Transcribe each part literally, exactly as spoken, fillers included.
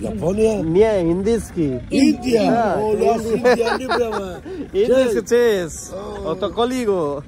Japonia? Nie, indyjski. India! O, ja z India nie brałem. Indyjski chess. Oto Koligo.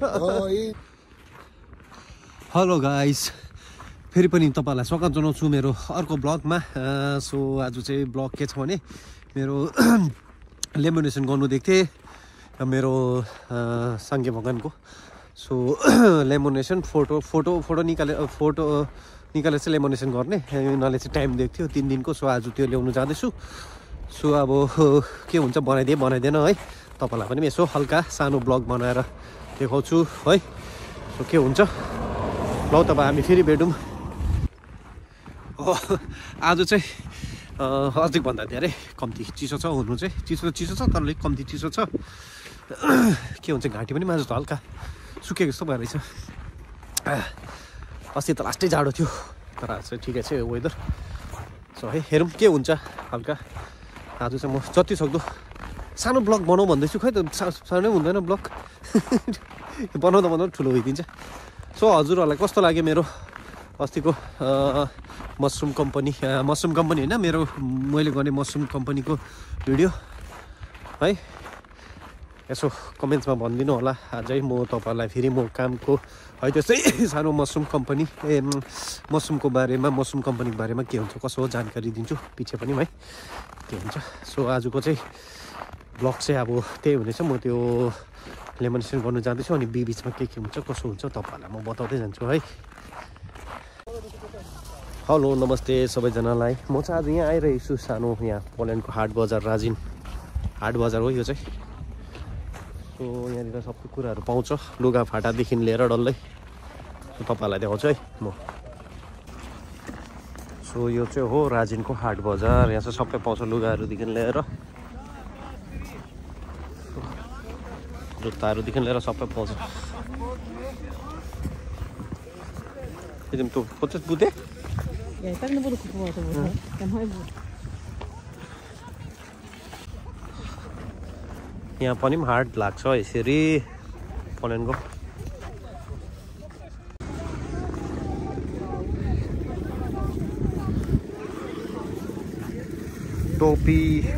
Hello guys. फेरि पनि तपाईहरुलाई स्वागत जनाउँछु मेरो अर्को ब्लगमा। सो आज चाहिँ ब्लग के छ भने मेरो लेमिनेसन गर्नु दिएको थिए मेरो संगे भगवानको। So lamination photo photo photo निकाले फोटो निकालेर चाहिँ लेमिनेसन गर्ने उनीहरूले चाहिँ टाइम दिएको थियो तीन दिनको। सो आज त्यो ल्याउनु जाँदैछु। सो अब के हुन्छ बनाइदिए बनाइदिएन है, तपाईहरुलाई पनि यसो हल्का सानो ब्लग बनाएर देखाउँछु है। सो के हुन्छ ल त हामी फेरि भेटौँ। आज चाहिँ अधिक भन्दा धेरै कम्ती चिसो छ, हुनु चाहिँ चिसो चिसो छ तर अलिक कम्ती चिसो छ। के हुन्छ घाँटी पनि माझ त हल्का सुकेको जस्तो भएर रहेछ। अस्ति त लास्टै जाडो थियो तर आज चाहिँ ठिकै छ वेदर। सो है हेरौँ के हुन्छ हल्का। आज चाहिँ म जति सक्दो सानो ब्लग बनाऊ भन्दैछु, खै त सानो हुँदैन ब्लग बनाउँदा बनाउँदा ठुलो भइदिन्छ। सो हजुरहरूलाई कस्तो लाग्यो मेरो अस्तिको मसरुम कम्पनी मसरुम कम्पनी होइन मेरो मैले गर्ने मसरुम कम्पनीको भिडियो है, यसो कमेन्ट्समा भनिदिनु होला। अझै म तपाईँहरूलाई फेरि म कामको है त्यस्तै सानो मसरुम कम्पनी ए मसरुमको बारेमा मसरुम कम्पनीको बारेमा के हुन्छ कसो हो जानकारी दिन्छु पछि पनि है के हुन्छ। सो आजको चाहिँ ब्लग चाहिँ अब त्यही हुनेछ। म त्यो लेमिनेसन गर्नु जाँदैछु अनि बिचमा के के हुन्छ कसो हुन्छ तपाईँहरूलाई म बताउँदै जान्छु है। हेलो नमस्ते सबैजनालाई। म चाहिँ आज यहाँ आइरहेको छु सानो यहाँ पोल्यान्डको हाट बजार राजिन हाट बजार हो यो चाहिँ। सो यहाँनिर सबै कुराहरू पाउँछ लुगा फाटादेखि लिएर डल्लै तपाईँहरूलाई देखाउँछु है म। सो यो चाहिँ हो राजिनको हाट बजार, यहाँ चाहिँ सबै पाउँछ लुगाहरूदेखि लिएर जुत्ताहरूदेखि लिएर सबै पाउँछ। एकदम त्यो पचास बुधे Ja i tak nie budu kupować tego, tam chyba. यहाँ पनि हाट लाग्छ यसरी पोल्यान्डको। टोपी।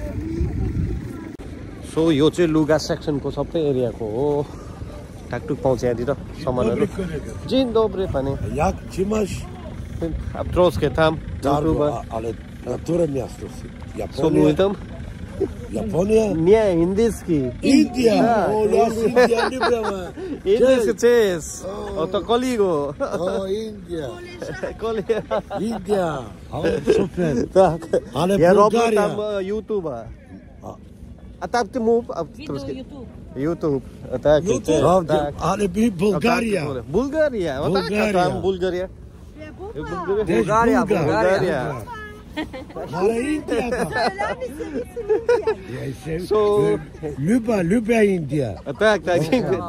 सो यो चाहिँ लुगा सेक्सनको सबै एरियाको हो, टाकटुक पाउँछ यहाँनिर सामानहरू। Dzień dobry panie. Jak trzymasz? A troskę tam, Darło, ale na które miasto? Co mówię tam? Japonia? Nie, indyjski. India! O, ja z India nie brałem. Indyjski chess. Oto Koligo. O, India. Kolia. India. O, super. Tak. Ale Ja robię Bułgaria. tam YouTube'a. A tam ty mów, a troszkę. YouTube. YouTube. A tak, YouTube? tak. Ale by Bułgaria. Bułgaria. O tak, a tam Bułgaria. Też Bułgaria, Bułga- Bułgaria. Ale India tam. Ja jestem- So- Lubię, lubię India. A tak, tak.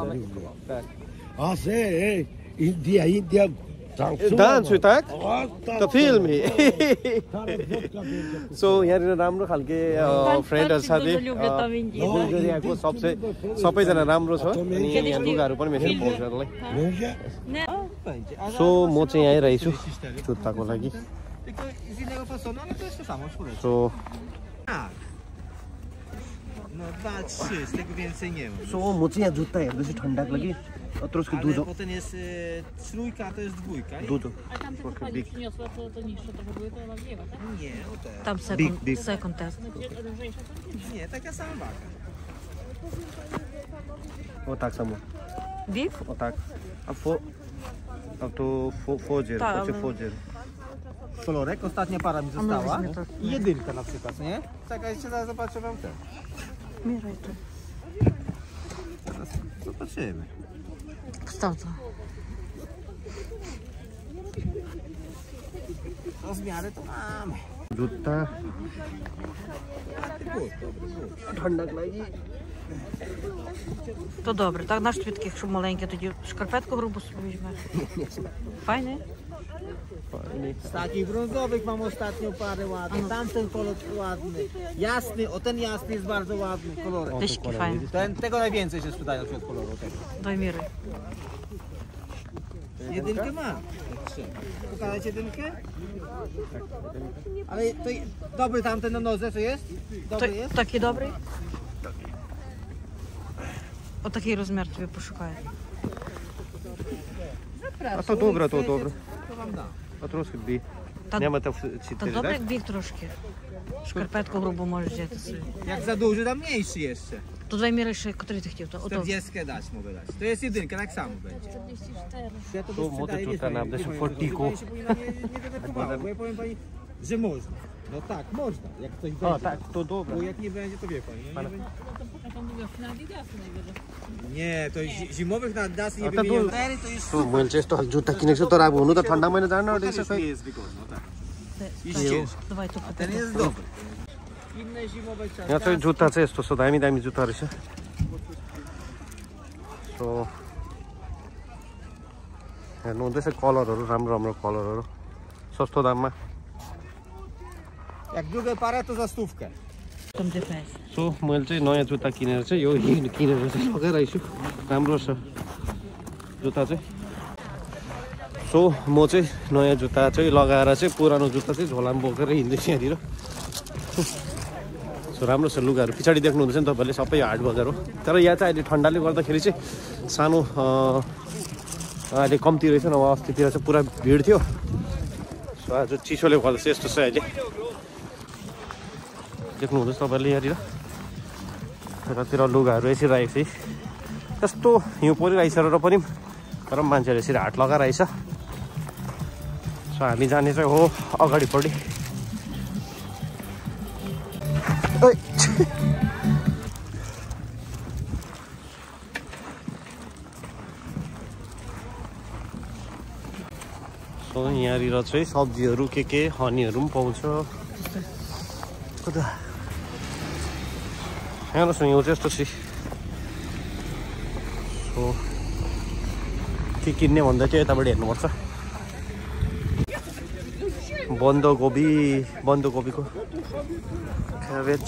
A se, ej, India, India. Dansuj, tak? O, tak. To filmi. Teraz wodka będzie. So यहाँनिर राम्रो खालके फ्रेन्डहरू साथी बुल्गेरियाको सबसे सबैजना राम्रो छ अनि यहाँ लुगाहरू पनि मेसिन पाउँछ यसलाई। Będzie? सो म चाहिँ यहाँ आइरहेछु जुत्ताको लागि। So No dwa, trzy, z tego więcej nie ma. So म चाहिँ यहाँ जुत्ता हेर्दैछु ठन्डाको लागि। Troszkę Ale dużo. potem jest e, trójka, a to jest dwójka. nie? Dużo. A tam co pani przyniosła, to, to niższe trochę były, to ona wzięła, tak? Nie, no te. Tam Big, second, big. second test. Lżejsza to niższa. Nie, taka sama waga. O tak samo. Big? O tak. A fo... A to fo, fodzier, Tak, to czy ale- fodzier. Kolorek, ostatnia para mi została. weźmie to. I jedynka na przykład, nie? Czekajcie, zaraz zobaczę wam te. Mieraj tu. Zaraz zobaczymy. Wstaw to. Rozmiary to mamy. जुत्ता ठन्डाको लागि। To dobre, tak na szczytki, jakщо маленькі, тоді шкарпетку грубу собі візьмеш. Fajny? Z takich brązowych mam ostatnio parę ładnych. Tamten kolor ładny. Jasny, o ten jasny jest bardzo ładny kolorek. Tyśki fajne. Ten, tego najwięcej się sprzedaje od koloru tego. Daj miry. Jedynkę ma. Pokazać jedynkę? Ale to dobry tamten na nodze, co jest? To, Dobry jest? taki dobry? O такий розмір тобі пошукаю. A to dobre, to dobre. To wam dam. A troszkę bi. Та, Nie ma to та cztery, добре, tak? як біг трошки. Шкарпетку грубо можеш взяти собі. Jak za duży, to mniejszy jeszcze. То давай міри ще, котрий ти хотів. То, ото. czterdzieści dać mogę dać. To jest jedynka, tak samo będzie. Ja to Tu sprzedaję, młody wiesz, tutaj pani, nam wie też pani, fortiku. żeby pani się powinna nie, nie denerwowało, bo ja powiem pani, że można. No tak, można, jak ktoś będzie. O, tak, to dobre. Bo jak nie będzie, to wie pani. No nie, będzie... nie, to zi- zimowych na Adidasy nie A to wymieniam. tu- Cztery to jest So मैले चाहिँ यस्तो खालको जुत्ता किनेको छु तर अब हुनु त ठन्डा महिना जानु super. रहेछ Już खै nie jest wygodno, tak. I Давай, ciężki. давай то A ten jest dobry. Inne zimowe czasy. यहाँ चाहिँ जुत्ता चाहिँ यस्तो छ दामी दामी जुत्ता रहेछ सो हेर्नु हुँदैछ कलरहरू राम्रो राम्रो कलरहरू सस्तो दाममा Jak drugie parę, to za stówkę. Tam де пес. So मैले चाहिँ नयाँ जुत्ता किनेर चाहिँ यो किनेर चाहिँ लगाइरहेको छु राम्रो छ जुत्ता चाहिँ सो म चाहिँ नयाँ जुत्ता चाहिँ लगाएर चाहिँ पुरानो जुत्ता चाहिँ झोलामा बोकेर हिँड्दैछु यहाँनिर सो राम्रो छ लुगाहरू पछाडि देख्नुहुँदैछ नि तपाईँले सबै हाट बजार हो तर यहाँ चाहिँ अहिले ठन्डाले गर्दाखेरि चाहिँ सानो अहिले कम्ती रहेछ नभए अस्तितिर चाहिँ पुरा भिड थियो सो आज चिसोले गर्दा चाहिँ यस्तो छ अहिले देख्नुहुँदैछ तपाईँले यहाँनिर यतातिर लुगाहरू यसरी राखेको छ यस्तो हिउँ परिरहेछ र पनि तर मान्छेहरू यसरी हाट लगाइरहेछ सो हामी जाने चाहिँ हो अगाडिपट्टि सो यहाँनिर चाहिँ सब्जीहरू के के हनीहरू पनि पाउँछ कता हेर्नुहोस् न यो चाहिँ यस्तो छ सो के किन्ने भन्दा चाहिँ यताबाट हेर्नुपर्छ बन्दकोपी बन्दकोपीको क्याबेज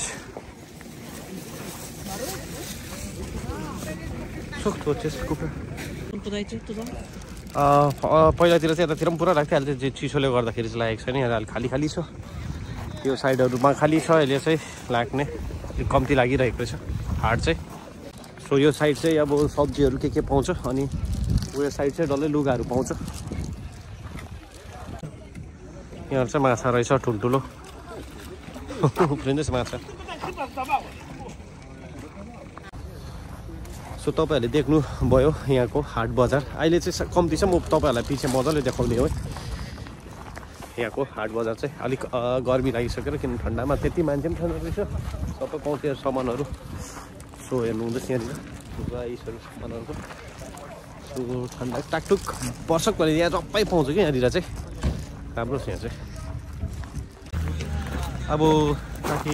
सक्दो त्यसको Подайте туди. पहिलातिर चाहिँ यतातिर पनि पुरा राख्थ्यो अहिले चाहिँ चिसोले गर्दाखेरि चाहिँ लागेको छैन यहाँ अहिले खाली खाली छ यो साइडहरूमा खाली छ अहिले चाहिँ लाग्ने अलिक कम्ती लागिरहेको रहेछ हाट चाहिँ सो यो साइड चाहिँ अब सब्जीहरू के के पाउँछ अनि उयो साइड चाहिँ डल्लै लुगाहरू पाउँछ यहाँ चाहिँ माछा रहेछ ठुल्ठुलो उफ्रिँदैछ माछा सो तपाईँहरूले देख्नुभयो यहाँको हाट बजार अहिले चाहिँ कम्ती छ म तपाईँहरूलाई पछि मजाले देखाउने हो यहाँको हाट बजार चाहिँ अलिक गर्मी लागिसकेर किन ठन्डामा त्यति मान्छे पनि छैन रहेछ सबै पाउँथ्यो सामानहरू सो हेर्नुहुँदैछ यहाँनिर राइसहरू सामानहरूको सो ठन्डा टाकटुक वर्षकभरि यहाँ सबै पाउँछ कि यहाँनिर चाहिँ राम्रो छ यहाँ चाहिँ अब ताकि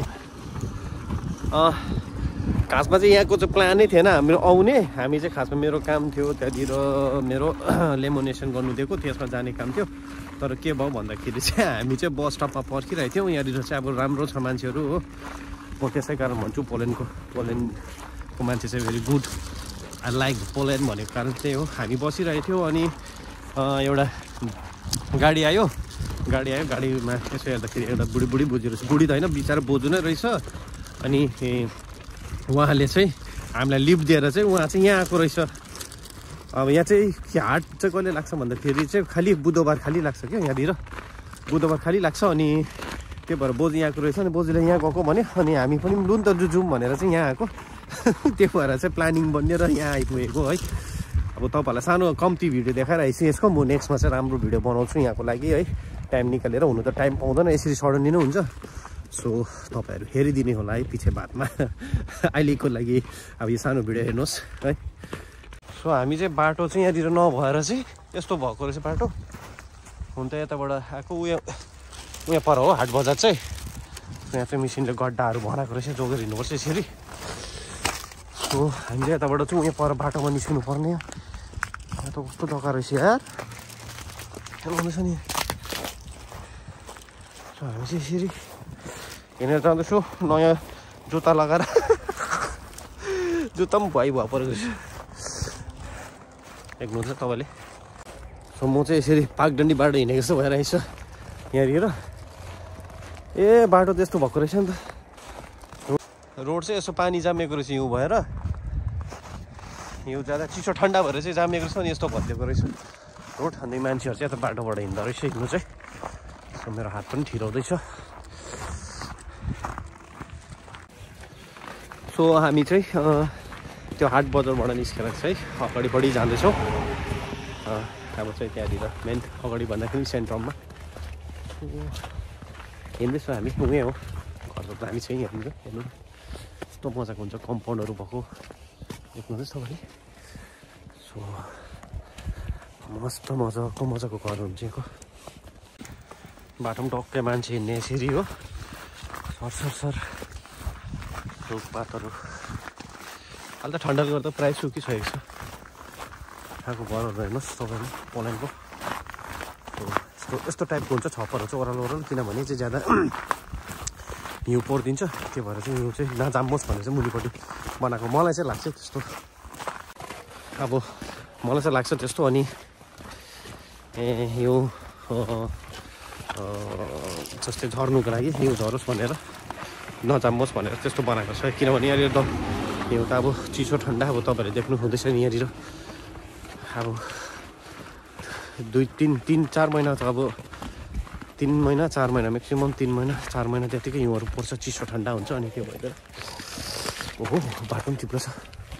खासमा चाहिँ यहाँको चाहिँ प्लानै थिएन हाम्रो आउने हामी चाहिँ खासमा मेरो काम थियो त्यहाँतिर मेरो लेमोनेसन गर्नु दिएको त्यसमा जाने काम थियो तर के भयो भन्दाखेरि चाहिँ हामी चाहिँ बस स्टपमा पर्खिरहेको थियौँ यहाँनिर चाहिँ अब राम्रो छ मान्छेहरू हो म त्यसै कारण भन्छु पोल्यान्डको पोल्यान्डको मान्छे चाहिँ very good I like Poland भनेको कारण चाहिँ हो हामी बसिरहेको थियौँ अनि एउटा गाडी आयो गाडी आयो गाडीमा यसो हेर्दाखेरि एउटा बुढी बुढी बोजू रहेछ बुढी त होइन बिचरा बोजू नै रहेछ अनि उहाँले चाहिँ हामीलाई लिफ्ट दिएर चाहिँ उहाँ चाहिँ यहाँ आएको रहेछ अब यहाँ चाहिँ के हाट चाहिँ कहिले लाग्छ भन्दाखेरि चाहिँ खालि बुधबार खालि लाग्छ क्या यहाँनिर बुधबार खालि लाग्छ अनि त्यही भएर बोजू यहाँको रहेछ अनि बोजूले यहाँ गएको भने अनि हामी पनि लु नि त जाउँ भनेर चाहिँ यहाँ आएको त्यो भएर चाहिँ प्लानिङ बनिएर यहाँ आइपुगेको है अब तपाईँहरूलाई सानो कम्ती भिडियो देखाइरहेको छु यसको म नेक्स्टमा चाहिँ राम्रो भिडियो बनाउँछु यहाँको लागि है टाइम निकालेर हुनु त टाइम पाउँदैन यसरी सडनली नै हुन्छ सो तपाईँहरू हेरिदिने होला है पछि बादमा अहिलेको लागि अब यो सानो भिडियो हेर्नुहोस् है सो हामी चाहिँ बाटो चाहिँ यहाँनिर नभएर चाहिँ यस्तो भएको रहेछ बाटो हुन त यताबाट आएको उयो उयो पर हो हाट बजार चाहिँ यहाँ चाहिँ मिसिनले गड्डाहरू बनाएको रहेछ जोगेर हिँड्नुपर्छ यसरी सो हामीले यताबाट चाहिँ उयो पर बाटोमा निस्किनु पर्ने यहाँ त कस्तो जग्गा रहेछ यार हेर्नुहोस् नि सो हामी चाहिँ यसरी हिँडेर जाँदैछु नयाँ जुत्ता लगाएर जुत्ता पनि भइ भयो परेको रहेछ देख्नुहुन्छ तपाईँले सो म चाहिँ यसरी पाकडन्डी बाटो हिँडेको जस्तो भइरहेछ यहाँनिर ए बाटो त्यस्तो भएको रहेछ नि त रोड चाहिँ यसो पानी जामेको रहेछ हिउँ भएर हिउँ जाँदा चिसो ठन्डा भएर चाहिँ जामेको रहेछ अनि यस्तो भत्लिएको रहेछ रोड अनि मान्छेहरू चाहिँ यता बाटोबाट हिँड्दो रहेछ हिँड्नु चाहिँ सो मेरो हात पनि ठिराउँदैछ सो हामी चाहिँ त्यो हाट बजारबाट निस्केर चाहिँ अगाडि बढी जाँदैछौँ अब चाहिँ त्यहाँनिर मेन अगाडि भन्दाखेरि सेन्ट्रममा हिँड्दैछौँ हामी उहीँ हो घर त हामी चाहिँ यहाँनिर हेर्नु यस्तो मजाको हुन्छ कम्पाउन्डहरू भएको देख्नुहुँदैछ तपाईँले सो मस्त मजाको मजाको घर हुन्छ यहाँको बाटो पनि टक्कै मान्छे हिँड्ने यसरी हो सर सर सर रुखपातहरू अहिले त ठन्डाले गर्दा प्रायः सुकिसकेको छ यहाँको घरहरू हेर्नुहोस् तपाईँले पोल्यान्डको यस्तो यस्तो टाइपको हुन्छ छप्परहरू चाहिँ ओह्रालो ओह्रालो किनभने चाहिँ ज्यादा हिउँ परिदिन्छ त्यो भएर चाहिँ हिउँ चाहिँ नजामोस् भनेर चाहिँ मुनिपट्टि बनाएको मलाई चाहिँ लाग्छ त्यस्तो अब मलाई चाहिँ लाग्छ त्यस्तो अनि ए हिउँ जस्तै झर्नुको लागि हिउँ झरोस् भनेर नजामोस् भनेर त्यस्तो बनाएको छ किनभने यहाँनिर त हिउँ त अब चिसो ठन्डा अब तपाईँहरूले देख्नु हुँदैछ नि यहाँनिर अब दुई तिन तिन चार महिना त अब तिन महिना चार महिना म्याक्सिमम् तिन महिना चार महिना त्यतिकै हिउँहरू पर्छ चिसो ठन्डा हुन्छ अनि त्यो भएर ओहो बाटो पनि थुप्रो छ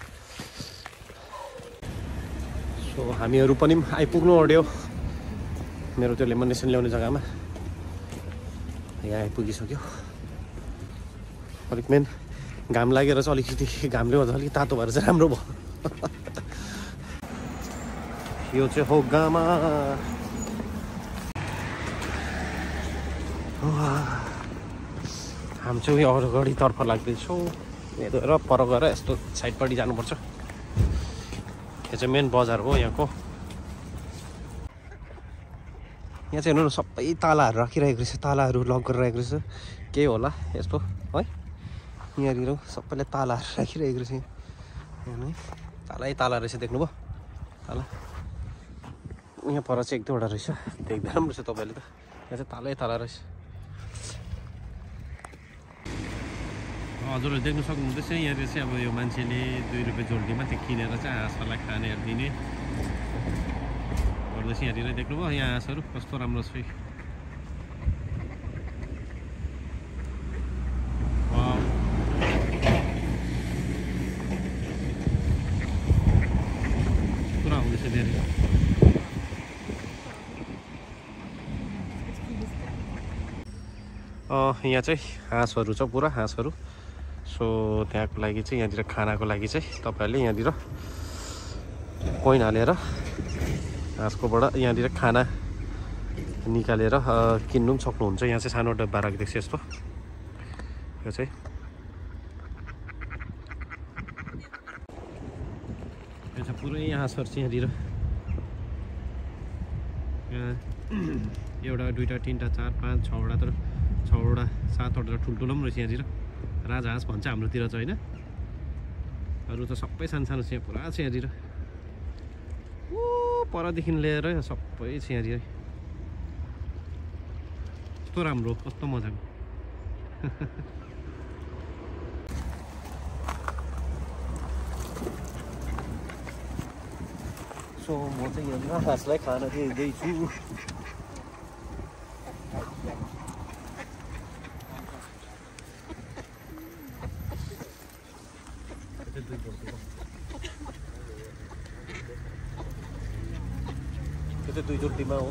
सो हामीहरू पनि आइपुग्नु अड्यो मेरो त्यो लेमनेसन ल्याउने जग्गामा यहाँ आइपुगिसक्यो अलिक मेन घाम लागेर चाहिँ अलिकति घामले गर्दा अलिक तातो भएर चाहिँ राम्रो भयो यो चाहिँ हो गामा हामी चाहिँ उयो अगाडितर्फ लाग्दैछौँ यता पर गएर यस्तो साइडपट्टि जानुपर्छ यो चाहिँ मेन बजार हो यहाँको यहाँ चाहिँ हेर्नु न सबै तालाहरू राखिरहेको रहेछ तालाहरू लक गरिरहेको रहेछ केही होला यस्तो है यहाँनिर सबैले तालाहरू राखिरहेको रहेछ यहाँ तालै ताला रहेछ देख्नुभयो ताला यहाँ पर चाहिँ एक दुईवटा रहेछ देख्दा राम्रो छ तपाईँले त यहाँ चाहिँ तालै ताला रहेछ हजुरहरूले देख्नु सक्नुहुँदैछ यहाँनिर चाहिँ अब यो मान्छेले दुई रुपियाँ जोल्टीमा त्यो किनेर चाहिँ हाँसहरूलाई खानेहरू दिने गर्दैछ यहाँनिर देख्नुभयो यहाँ हाँसहरू कस्तो राम्रो छ पुरा हुँदैछ धेरै यहाँ चाहिँ हाँसहरू छ पुरा हाँसहरू सो त्यहाँको लागि चाहिँ यहाँनिर खानाको लागि चाहिँ तपाईँहरूले यहाँनिर कोइन हालेर हाँसकोबाट यहाँनिर खाना निकालेर किन्नु पनि सक्नुहुन्छ यहाँ चाहिँ सानो डब्बा राखिदिएको छ यस्तो यो चाहिँ यो चाहिँ पुरै हाँसहरू चाहिँ यहाँनिर एउटा दुईवटा तिनवटा चार पाँच छवटा तर छवटा सातवटा ठुल्ठुलो पनि रहेछ यहाँनिर राजहाँस भन्छ हाम्रोतिर चाहिँ होइन अरू त सबै सानो सानो छ यहाँ पुरा छ यहाँनिर ओ परदेखि लिएर सबै छ यहाँनिर कस्तो राम्रो कस्तो मजाको सो म चाहिँ यहाँनिर हाँसलाई खाना दिँदैछु त्यो दुई जोटीमा हो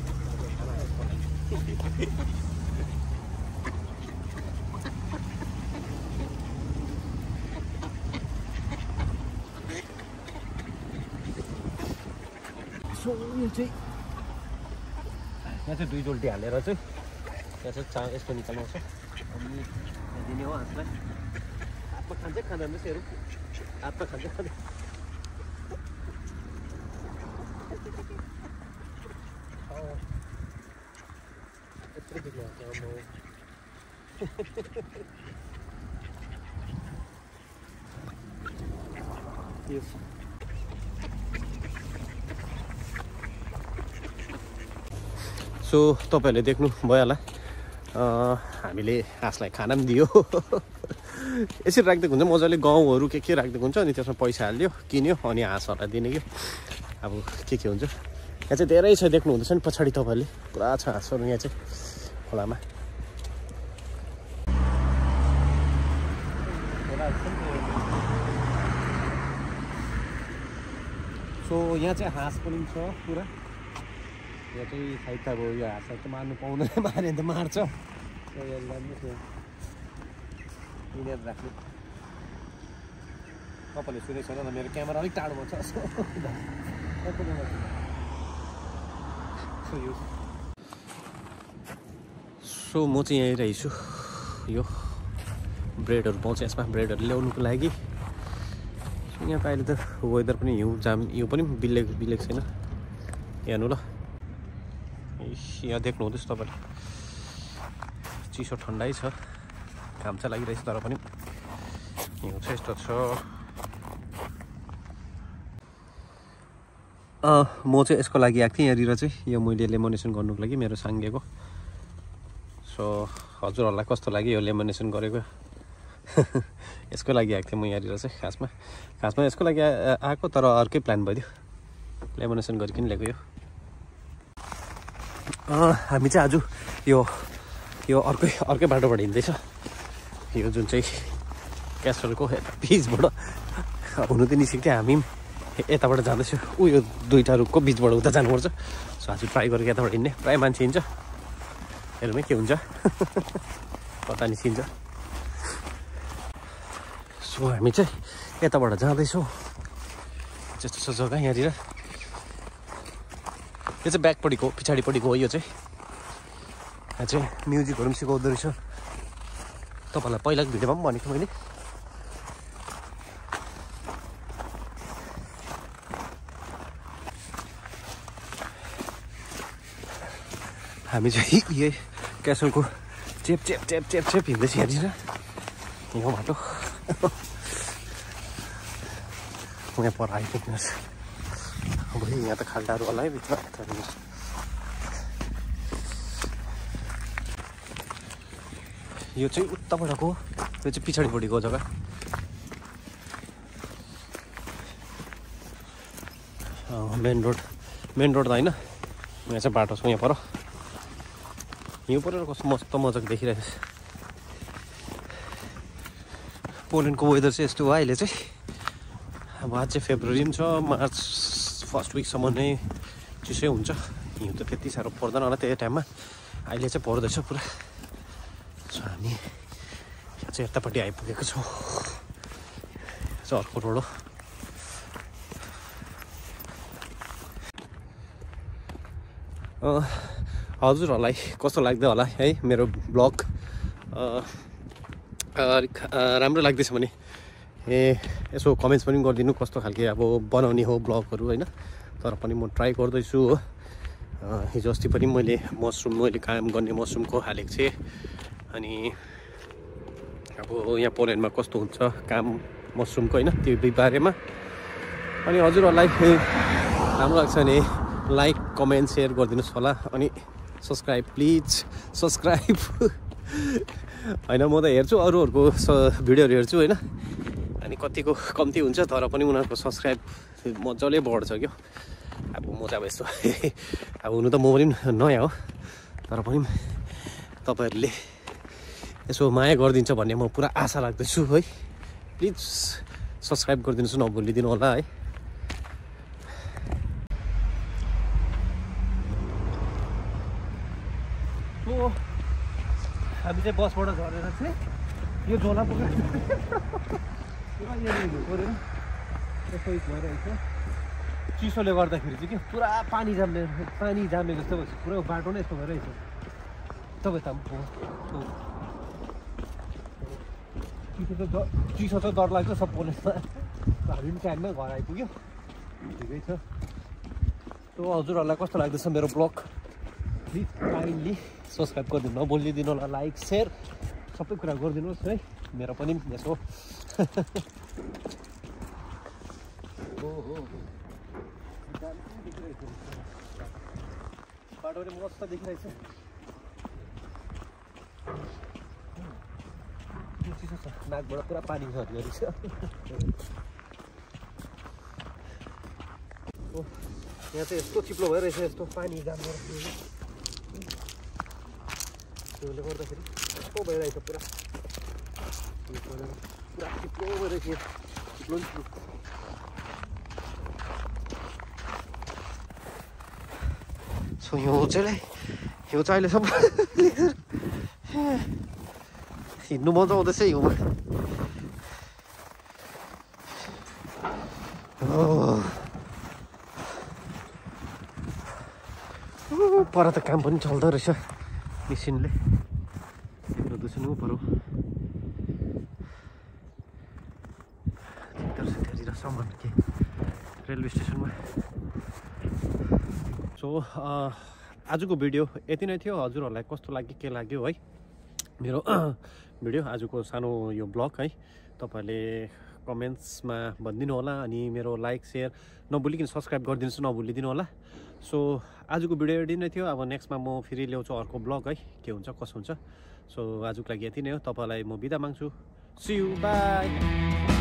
सो यो चाहिँ यहाँ चाहिँ दुई जोल्टी हालेर चाहिँ यहाँ चाहिँ चा यस्तो निकाल्नुपर्छ अनि दिने हो हाँसलाई हातमा खान्छ खाँदैन त्यसहरू हातमा खान्छ खाँदैन Yes. सो तपाईँहरूले देख्नु भयो होला हामीले हाँसलाई खाना पनि दियो यसरी राखिदिएको हुन्छ मजाले गहुँहरू के के राखिदिएको हुन्छ अनि त्यसमा पैसा हाल्यो किन्यो अनि हाँसहरूलाई दिने कि अब के के हुन्छ यहाँ चाहिँ धेरै छ देख्नु हुँदैछ नि पछाडि तपाईँहरूले पुरा छ हाँसहरू यहाँ चाहिँ खोलामा सो यहाँ चाहिँ हाँस पनि छ पुरा यहाँ चाहिँ सायद अब यो हाँसहरू त मार्नु पाउँदैन मार्यो भने त मार्छ यिनीहरू राख्नु तपाईँले सुनेको छैन मेरो क्यामेरा अलिक टाढोमा छ सो म चाहिँ यहीँ रहेछु यो ब्रेडहरू पाउँछ यसमा ब्रेडहरू ल्याउनुको लागि यहाँ त अहिले त वेदर पनि हिउँ जाम हिउँ पनि बिलेक बिलेक छैन हेर्नु ल यहाँ देख्नु हुँदैछ तपाईँले चिसो ठन्डै छ घाम चाहिँ लागिरहेछ तर पनि हिउँ चाहिँ यस्तो छ म चाहिँ यसको लागि आएको थिएँ यहाँनिर चाहिँ यो मैले लेमोनेसन गर्नुको लागि मेरो साङ्गेको सो हजुरहरूलाई कस्तो लाग्यो यो लेमोनेसन गरेको यसको लागि आएको थिएँ म यहाँनिर चाहिँ खासमा खासमा यसको लागि आएको तर अर्कै प्लान भइदियो लेमोनेसन गरिकन ल्याएको यो हामी चाहिँ आज यो यो अर्कै अर्कै बाटोबाट हिँड्दैछ यो जुन चाहिँ क्यास्टरको बिचबाट हुनु त निस्केको थियो हामी यताबाट जाँदैछु ऊ यो दुईवटा रुखको बिचबाट उता जानुपर्छ सो आज ट्राई गरेर यताबाट हिँड्ने प्रायः मान्छे हिँड्छ हेर्नुमै के हुन्छ कता निस्किन्छ सो हामी चाहिँ यताबाट जाँदैछौँ त्यस्तो छ जग्गा यहाँनिर यो चाहिँ ब्याकपट्टिको पछाडिपट्टिको हो यो चाहिँ यहाँ चाहिँ म्युजिकहरू पनि सिकाउँदो रहेछ तपाईँहरूलाई पहिलाको भिडियोमा पनि भनेको मैले हामी चाहिँ यही क्यासलको चेप चेप चेप चेप चेप हिँड्दैछ यहाँनिर यहाँ बाटो यहाँ पर आइपुग्नुहोस् अब यहाँ त खाल्टाहरू होला है भित्र यो चाहिँ उताबाटको यो चाहिँ पछाडिपट्टिको जग्गा मेन रोड मेन रोड त होइन यहाँ चाहिँ बाटो छ यहाँ पर हिउँ परेर कस्तो मस्त मजाको देखिरहेको छ पोल्यान्डको वेदर चाहिँ यस्तो हो अहिले चाहिँ अब आज चाहिँ फेब्रुअरी पनि छ मार्च फर्स्ट विकसम्म नै चिसै हुन्छ हिउँ त त्यति साह्रो पर्दैन होला त्यही टाइममा अहिले चाहिँ पर्दैछ पुरा सो हामी यहाँ चाहिँ यतापट्टि आइपुगेको छौँ चाहिँ अर्को रोड हो हजुरहरूलाई कस्तो लाग्दै होला है मेरो ब्लग राम्रो लाग्दैछ भने ए यसो कमेन्ट्स पनि गरिदिनु कस्तो खालके अब बनाउने हो ब्लगहरू होइन तर पनि म ट्राई गर्दैछु हो हिजो अस्ति पनि मैले मसरुम मैले काम गर्ने मसरुमको हालेको थिएँ अनि अब यहाँ पोल्यान्डमा कस्तो हुन्छ काम मसरुमको होइन त्यो बारेमा अनि हजुरहरूलाई राम्रो लाग्छ भने लाइक कमेन्ट सेयर गरिदिनुहोस् होला अनि सब्सक्राइब प्लिज सब्सक्राइब होइन म त हेर्छु अरूहरूको भिडियोहरू हेर्छु होइन अनि कतिको कम्ती हुन्छ तर पनि उनीहरूको सब्सक्राइब मजाले बढ्छ क्या अब म चाहिँ अब यस्तो अब हुनु त म पनि नयाँ हो तर पनि तपाईँहरूले यसो माया गरिदिन्छ भन्ने म पुरा आशा राख्दैछु है प्लिज सब्सक्राइब गरिदिनुहोस् नभुलिदिनु होला है हामी चाहिँ बसबाट झरेर चाहिँ यो झोला पुगेर यस्तो भइरहेको छ चिसोले गर्दाखेरि चाहिँ के पुरा पानी जाम्ने पानी जामे जस्तो भएछ पुरा बाटो नै यस्तो भइरहेछ तपाईँ त चिसो त चिसो त डर लाग्छ सब पोलेसमा हामी पनि टाइममा घर आइपुग्यो ठिकै छ सो हजुरहरूलाई कस्तो लाग्दैछ मेरो ब्लग प्लिज काइन्डली सब्सक्राइब गरिदिनु नभुलिदिनु होला लाइक सेयर सबै कुरा गरिदिनुहोस् है मेरो पनि यसो बाटो पनि मस्त देखिरहेछ चिसो छ नाकबाट पुरा पानी झर्ने छ यहाँ चाहिँ यस्तो चिप्लो भइरहेछ यस्तो पानी जान्छ त्यसले गर्दाखेरि यस्तो भइरहेछ पुरा पुरा चिप्लो भइरहेछ चिप्लो चिप्लो सो यो चाहिँ यो चाहिँ अहिलेसम्म हिँड्नु मजा आउँदैछ हिउँमा पर त काम पनि चल्दो रहेछ मेसिनले प्रदूषण पऱ्यो त्यहाँनिर सामान के रेलवे स्टेसनमा सो आजको भिडियो यति नै थियो हजुरहरूलाई कस्तो लाग्यो के लाग्यो है मेरो भिडियो आजको सानो यो ब्लग है तपाईँहरूले कमेन्ट्समा भनिदिनु होला अनि मेरो लाइक सेयर नभुलिकन सब्सक्राइब गरिदिनुहोस् नभुलिदिनु होला सो आजको भिडियो यति नै थियो अब नेक्स्टमा म फेरि ल्याउँछु अर्को ब्लग है के हुन्छ कसो हुन्छ सो आजको लागि यति नै हो तपाईँलाई म बिदा माग्छु सी यू बाई